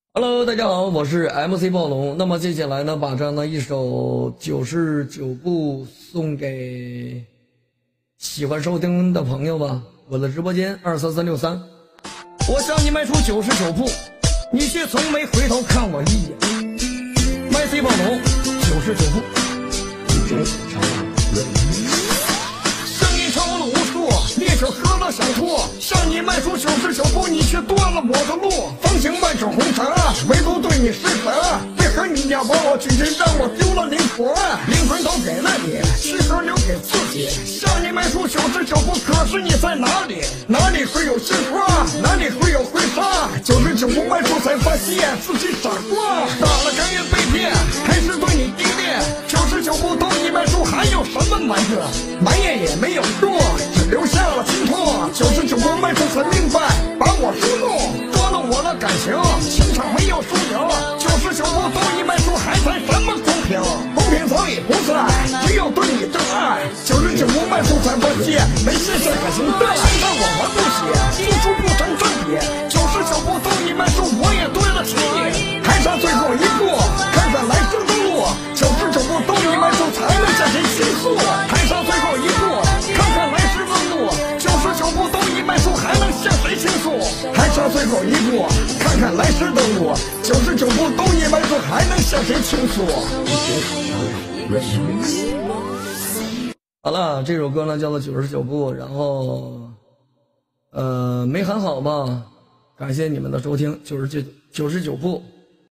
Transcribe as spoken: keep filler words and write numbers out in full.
Hello，大家好，我是 M C 暴龙。那么接下来呢，把这样的一首九十九步送给喜欢收听的朋友吧。我的直播间二三三六三，我向你迈出九十九步，你却从没回头看我一眼。M C 暴龙，九十九步。声音超了无数，烈酒喝了想吐，向你迈出九十九步，你却断了我的路。风行万种红尘，唯独对你失神。为何你要把我拒绝，让我丢了灵魂？灵魂都给了你，躯壳留给自己。向你迈出九十九步，可是你在哪里？哪里会有鲜花？哪里会有婚纱？九十九步迈出，才发现自己傻瓜。打了甘愿被骗，还是对你依恋。九十九步都已迈出，还有什么瞒着？埋怨也没有用，只留下了心痛。九十九步迈出，才明白把我捉弄，捉弄我的感情，情场没有输赢。九十九步都已迈出，还谈什么公平？公平早已不在，只有对你真爱。九十九步迈出，才发现没卸下感情带，让我还不起，付出不成正比。九十九步都已迈出，我也对得起你，还差最后一步，看看来生的路。九十九步都已迈出，才能向谁倾诉？还差最后一步，看看来时的路。九十九步都已迈出，还能向谁倾诉？还差最后一步，看看来时的路。九十九步都已迈出，还能向谁倾诉？好了，这首歌呢叫做九十九步，然后呃没喊好吧？感谢你们的收听，九十九九十九步。